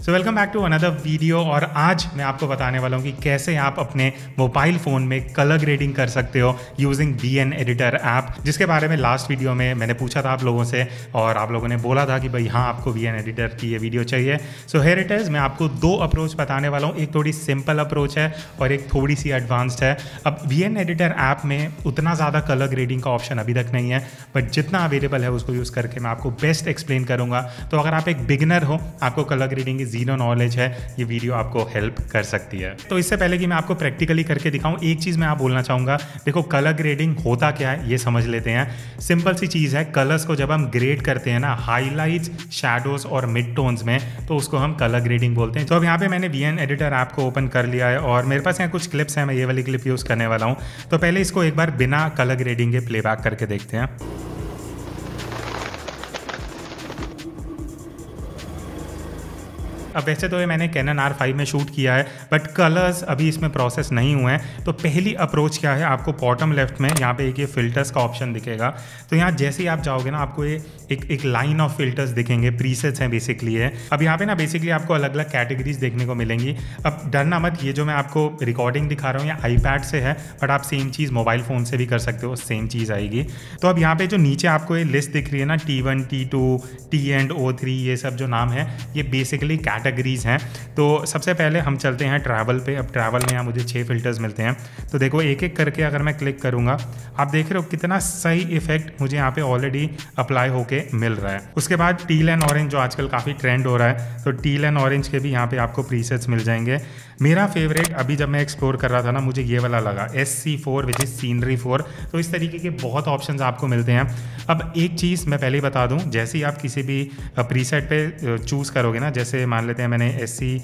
So welcome back to another video. और आज मैं आपको बताने वाला हूँ कि कैसे आप अपने मोबाइल फ़ोन में कलर ग्रेडिंग कर सकते हो यूजिंग VN एडिटर ऐप, जिसके बारे में लास्ट वीडियो में मैंने पूछा था आप लोगों से और आप लोगों ने बोला था कि भाई हाँ आपको VN एडिटर की ये वीडियो चाहिए। So here it is. मैं आपको दो अप्रोच बताने वाला हूँ, एक थोड़ी सिंपल अप्रोच है और एक थोड़ी सी एडवांस्ड है। अब VN एडिटर ऐप में उतना ज़्यादा कलर ग्रेडिंग का ऑप्शन अभी तक नहीं है, बट जितना अवेलेबल है उसको यूज़ करके मैं आपको बेस्ट एक्सप्लेन करूँगा। तो अगर आप एक बिगिनर हो, आपको कलर ग्रेडिंग की जीरो नॉलेज है, ये वीडियो आपको हेल्प कर सकती है। तो इससे पहले कि मैं आपको प्रैक्टिकली करके दिखाऊं, एक चीज़ मैं आप बोलना चाहूँगा। देखो कलर ग्रेडिंग होता क्या है ये समझ लेते हैं। सिंपल सी चीज़ है, कलर्स को जब हम ग्रेड करते हैं ना हाईलाइट्स, शैडोज और मिड टोन्स में, तो उसको हम कलर ग्रेडिंग बोलते हैं। तो अब यहाँ पे मैंने VN एडिटर ऐप को ओपन कर लिया है और मेरे पास यहाँ कुछ क्लिप्स हैं, मैं ये वाली क्लिप यूज़ करने वाला हूँ। तो पहले इसको एक बार बिना कलर ग्रेडिंग के प्लेबैक करके देखते हैं। अब वैसे तो ये मैंने Canon R5 में शूट किया है, बट कलर्स अभी इसमें प्रोसेस नहीं हुए हैं। तो पहली अप्रोच क्या है, आपको बॉटम लेफ्ट में यहाँ पे एक ये फिल्टर्स का ऑप्शन दिखेगा। तो यहाँ जैसे ही आप जाओगे ना, आपको ये एक लाइन ऑफ फिल्टर्स दिखेंगे, प्रीसेट्स हैं बेसिकली है। अब यहाँ पे ना बेसिकली आपको अलग अलग कैटेगरीज देखने को मिलेंगी। अब डरना मत, ये जो मैं आपको रिकॉर्डिंग दिखा रहा हूँ ये iPad से है, बट आप सेम चीज़ मोबाइल फ़ोन से भी कर सकते हो, सेम चीज़ आएगी। तो अब यहाँ पे जो नीचे आपको ये लिस्ट दिख रही है ना, T1, T2, T&O3, ये सब जो नाम है ये बेसिकली कैटेगरीज हैं। तो सबसे पहले हम चलते हैं ट्रैवल पे। अब ट्रैवल में यहाँ मुझे 6 फिल्टर्स मिलते हैं। तो देखो एक एक करके अगर मैं क्लिक करूँगा, आप देख रहे हो कितना सही इफेक्ट मुझे यहाँ पे ऑलरेडी अप्लाई होके मिल रहा है। उसके बाद टील एंड ऑरेंज जो आजकल काफ़ी ट्रेंड हो रहा है, तो टील एंड ऑरेंज के भी यहाँ पे आपको प्रीसेट्स मिल जाएंगे। मेरा फेवरेट अभी जब मैं एक्सप्लोर कर रहा था ना, मुझे ये वाला लगा SC4 विच इज़ सीनरी 4। तो इस तरीके के बहुत ऑप्शंस आपको मिलते हैं। अब एक चीज़ मैं पहले ही बता दूं, जैसे ही आप किसी भी प्रीसेट पे चूज़ करोगे ना, जैसे मान लेते हैं मैंने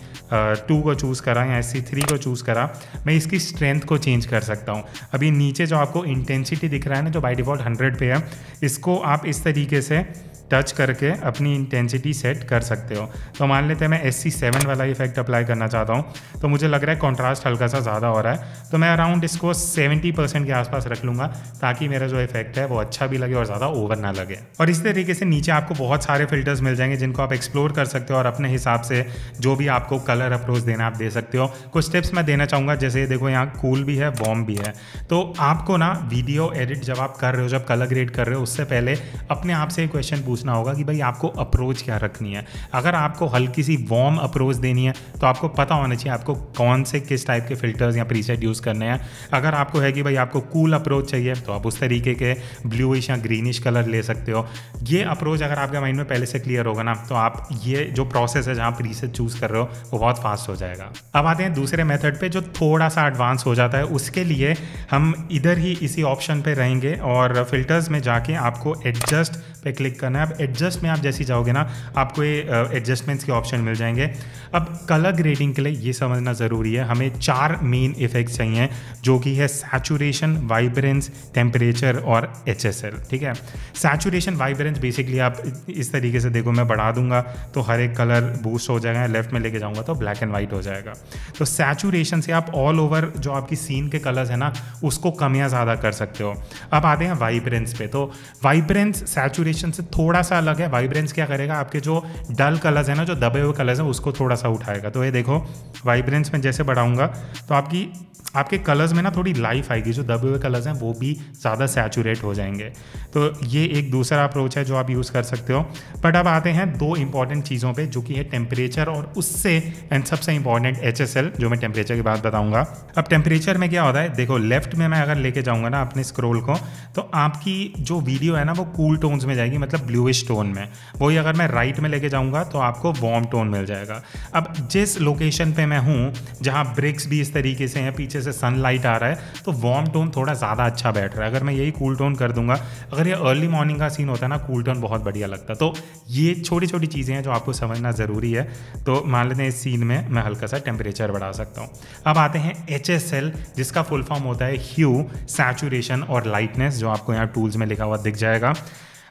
SC2 को चूज़ करा या SC3 को चूज़ करा, मैं इसकी स्ट्रेंथ को चेंज कर सकता हूँ। अभी नीचे जो आपको इंटेंसिटी दिख रहा है ना, जो बाय डिफ़ॉल्ट 100 पे है, इसको आप इस तरीके से टच करके अपनी इंटेंसिटी सेट कर सकते हो। तो मान लेते हैं मैं SC7 वाला इफेक्ट अप्लाई करना चाहता हूँ, तो मुझे लग रहा है कॉन्ट्रास्ट हल्का सा ज़्यादा हो रहा है, तो मैं अराउंड इसको 70% के आसपास रख लूँगा, ताकि मेरा जो इफेक्ट है वो अच्छा भी लगे और ज़्यादा ओवर ना लगे। और इस तरीके से नीचे आपको बहुत सारे फिल्टर्स मिल जाएंगे जिनको आप एक्सप्लोर कर सकते हो और अपने हिसाब से जो भी आपको कलर अप्रोच देना आप दे सकते हो। कुछ टिप्स मैं देना चाहूँगा, जैसे देखो यहाँ कूल भी है, वार्म भी है। तो आपको ना वीडियो एडिट जब आप कर रहे हो, जब कलर ग्रेड कर रहे हो, उससे पहले अपने आप से एक क्वेश्चन पूछना होगा कि भाई आपको अप्रोच क्या रखनी है। अगर आपको हल्की सी वार्म अप्रोच देनी है तो आपको पता होना चाहिए आपको कौन से किस टाइप के फिल्टर्स या प्रीसेट यूज़ करने हैं। अगर आपको है कि भाई आपको कूल अप्रोच चाहिए, तो आप उस तरीके के ब्लूइश या ग्रीनिश कलर ले सकते हो। ये अप्रोच अगर आपके माइंड में पहले से क्लियर होगा ना, तो आप ये जो प्रोसेस है जहाँ प्रीसेट चूज़ कर रहे हो वो बहुत फास्ट हो जाएगा। अब आते हैं दूसरे मेथड पे जो थोड़ा सा एडवांस हो जाता है। उसके लिए हम इधर ही इसी ऑप्शन पे रहेंगे और फिल्टर्स में जाके आपको एडजस्ट पे क्लिक करना है। अब एडजस्ट में आप जैसे ही जाओगे ना, आपको ये एडजस्टमेंट्स के ऑप्शन मिल जाएंगे। अब कलर ग्रेडिंग के लिए ये समझना ज़रूरी है, हमें 4 मेन इफेक्ट्स चाहिए, जो कि है सैचुरेशन, वाइब्रेंस, टेम्परेचर और HSL। ठीक है, सैचुरेशन वाइब्रेंस बेसिकली आप इस तरीके से देखो, मैं बढ़ा दूंगा तो हर एक कलर बूस्ट हो जाएगा, लेफ्ट में लेके जाऊंगा तो ब्लैक एंड वाइट हो जाएगा। तो सैचुरेशन से आप ऑल ओवर जो आपकी सीन के कलर्स है ना, उसको कम या ज़्यादा कर सकते हो। अब आते हैं वाइब्रेंस पे। तो वाइब्रेंस सैचुरेशन से थोड़ा सा अलग है। वाइब्रेंस क्या करेगा, आपके जो डल कलर्स है ना, जो दबे हुए कलर्स हैं, उसको थोड़ा सा उठाएगा। तो ये देखो वाइब्रेंस में जैसे बढ़ाऊंगा तो आपके कलर्स में ना थोड़ी लाइफ आएगी, जो दबे हुए कलर्स हैं वो भी ज़्यादा सैचुरेट हो जाएंगे। तो ये एक दूसरा अप्रोच है जो आप यूज़ कर सकते हो। बट अब आते हैं 2 इंपॉर्टेंट चीज़ों पे, जो कि है टेम्परेचर और उससे एंड सबसे इंपॉर्टेंट HSL, जो मैं टेम्परेचर की बात बताऊंगा। अब टेम्परेचर में क्या होता है, देखो लेफ्ट में मैं अगर लेके जाऊँगा ना अपने स्क्रोल को, तो आपकी जो वीडियो है ना वो कूल टोन्स में जाएगी, मतलब ब्लूइश टोन में। वही अगर मैं राइट में लेके जाऊँगा तो आपको वार्म टोन मिल जाएगा। अब जिस लोकेशन पे मैं हूँ, जहाँ ब्रिक्स भी इस तरीके से हैं, पीछे से सनलाइट आ रहा है, तो वार्म टोन थोड़ा ज़्यादा अच्छा बैठ रहा है। अगर मैं यही कूल टोन कर दूंगा, अगर ये अर्ली मॉर्निंग का सीन होता है ना, कूल टोन बहुत बढ़िया लगता है। तो ये छोटी छोटी चीज़ें हैं जो आपको समझना ज़रूरी है। तो मान लेते हैं इस सीन में मैं हल्का सा टेम्परेचर बढ़ा सकता हूँ। अब आते हैं HSL, जिसका फुल फॉर्म होता है ह्यू, सैचुरेशन और लाइटनेस, जो आपको यहाँ टूल्स में लिखा हुआ दिख जाएगा।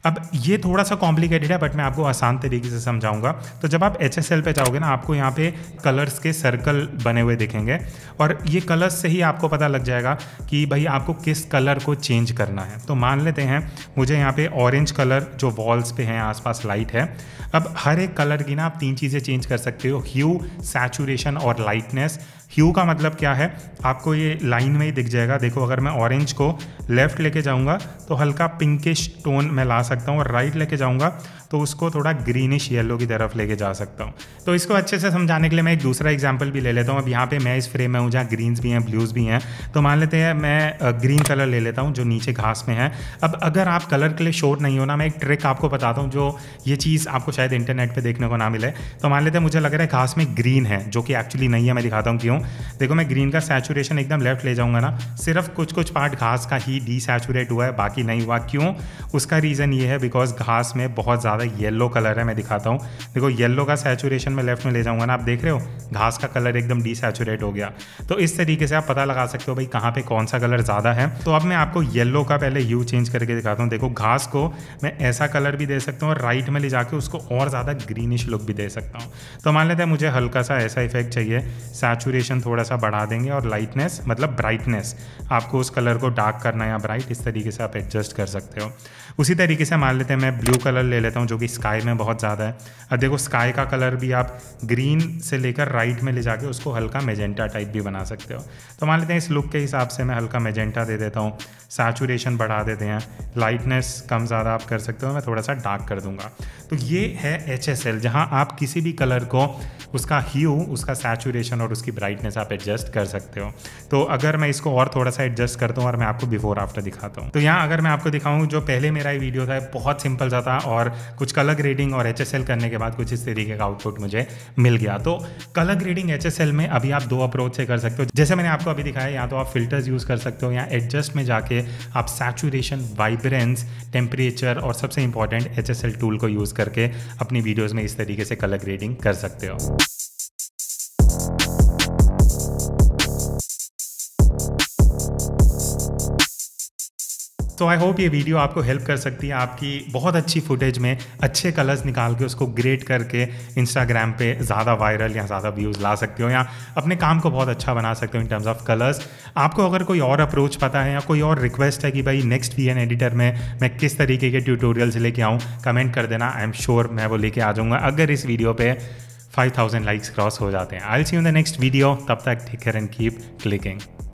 अब ये थोड़ा सा कॉम्प्लिकेटेड है बट मैं आपको आसान तरीके से समझाऊंगा। तो जब आप HSL पे जाओगे ना, आपको यहाँ पे कलर्स के सर्कल बने हुए दिखेंगे और ये कलर्स से ही आपको पता लग जाएगा कि भाई आपको किस कलर को चेंज करना है। तो मान लेते हैं मुझे यहाँ पे ऑरेंज कलर जो वॉल्स पे हैं आसपास लाइट है। अब हर एक कलर की ना आप 3 चीज़ें चेंज कर सकते हो, ह्यू, सैचुरेशन और लाइटनेस। ह्यू का मतलब क्या है, आपको ये लाइन में ही दिख जाएगा। देखो अगर मैं ऑरेंज को लेफ़्ट लेके जाऊंगा तो हल्का पिंकिश टोन में ला सकता हूँ और राइट लेके जाऊंगा तो उसको थोड़ा ग्रीनिश येलो की तरफ लेके जा सकता हूँ। तो इसको अच्छे से समझाने के लिए मैं एक दूसरा एग्जांपल भी ले लेता हूँ। अब यहाँ पे मैं इस फ्रेम में हूँ जहाँ ग्रीन्स भी हैं, ब्लूज़ भी हैं। तो मान लेते हैं मैं ग्रीन कलर ले लेता हूँ जो नीचे घास में है। अब अगर आप कलर के लिए श्योर नहीं हो ना, मैं एक ट्रिक आपको बताता हूँ जो ये चीज़ आपको शायद इंटरनेट पर देखने को ना मिले। तो मान लेते हैं मुझे लग रहा है घास में ग्रीन है, जो कि एक्चुअली नहीं है। मैं दिखाता हूँ क्यों। देखो मैं ग्रीन का सैचुरेशन एकदम लेफ्ट ले जाऊँगा ना, सिर्फ कुछ कुछ पार्ट घास का ही डीसैचुरेट हुआ है, बाकी नहीं हुआ। क्यों? उसका रीज़न ये है बिकॉज घास में बहुत ज़्यादा येलो कलर है। मैं दिखाता हूँ, देखो येलो का सैचुरेशन में लेफ्ट में ले जाऊंगा ना, आप देख रहे हो घास का कलर एकदम डीसैचुरेट हो गया। तो इस तरीके से आप पता लगा सकते हो भाई कहाँ पे कौन सा कलर ज़्यादा है। तो अब मैं आपको येलो का पहले ह्यू चेंज करके दिखाता हूँ। देखो घास को मैं ऐसा कलर भी दे सकता हूँ और राइट में ले जाके उसको और ज़्यादा ग्रीनिश लुक भी दे सकता हूँ। तो मान लेते हैं मुझे हल्का सा ऐसा इफेक्ट चाहिए, सैचुरेशन थोड़ा सा बढ़ा देंगे और लाइटनेस मतलब ब्राइटनेस, आपको उस कलर को डार्क करना है या ब्राइट, इस तरीके से आप एडजस्ट कर सकते हो। उसी तरीके से मान लेते हैं मैं ब्लू कलर ले लेता हूँ जो कि स्काई में बहुत ज़्यादा है। अब देखो स्काई का कलर भी आप ग्रीन से लेकर राइट में ले जाके उसको हल्का मेजेंटा टाइप भी बना सकते हो। तो मान लेते हैं इस लुक के हिसाब से मैं हल्का मेजेंटा दे देता हूँ, सैचुरेशन बढ़ा देते हैं, लाइटनेस कम ज़्यादा आप कर सकते हो, मैं थोड़ा सा डार्क कर दूंगा। तो ये है HSL, जहाँ आप किसी भी कलर को उसका ह्यू, उसका सैचुरेशन और उसकी ब्राइटनेस आप एडजस्ट कर सकते हो। तो अगर मैं इसको और थोड़ा सा एडजस्ट करता हूँ और मैं आपको बिफोर आफ्टर दिखाता हूँ। तो यहाँ अगर मैं आपको दिखाऊँ, जो पहले मेरा ये वीडियो था बहुत सिंपल सा था और कुछ कलर ग्रेडिंग और HSL करने के बाद कुछ इस तरीके का आउटपुट मुझे मिल गया। तो कलर ग्रेडिंग HSL में अभी आप 2 अप्रोच से कर सकते हो, जैसे मैंने आपको अभी दिखाया। या तो आप फिल्टर्स यूज़ कर सकते हो या एडजस्ट में जाके आप सैचुरेशन, वाइब्रेंस, टेम्परेचर और सबसे इंपॉर्टेंट HSL टूल को यूज़ करके अपनी वीडियोज़ में इस तरीके से कलर ग्रेडिंग कर सकते हो। तो आई होप ये वीडियो आपको हेल्प कर सकती है आपकी बहुत अच्छी फुटेज में अच्छे कलर्स निकाल के उसको ग्रेड करके इंस्टाग्राम पे ज़्यादा वायरल या ज़्यादा व्यूज़ ला सकते हो या अपने काम को बहुत अच्छा बना सकते हो इन टर्म्स ऑफ कलर्स। आपको अगर कोई और अप्रोच पता है या कोई और रिक्वेस्ट है कि भाई नेक्स्ट VN एडिटर में मैं किस तरीके के ट्यूटोरियल्स लेके आऊँ, कमेंट कर देना। आई एम श्योर मैं वो लेके आ जाऊँगा अगर इस वीडियो पे 5000 लाइक्स क्रॉस हो जाते हैं। I will see you in the next video. तब तक take care and keep clicking.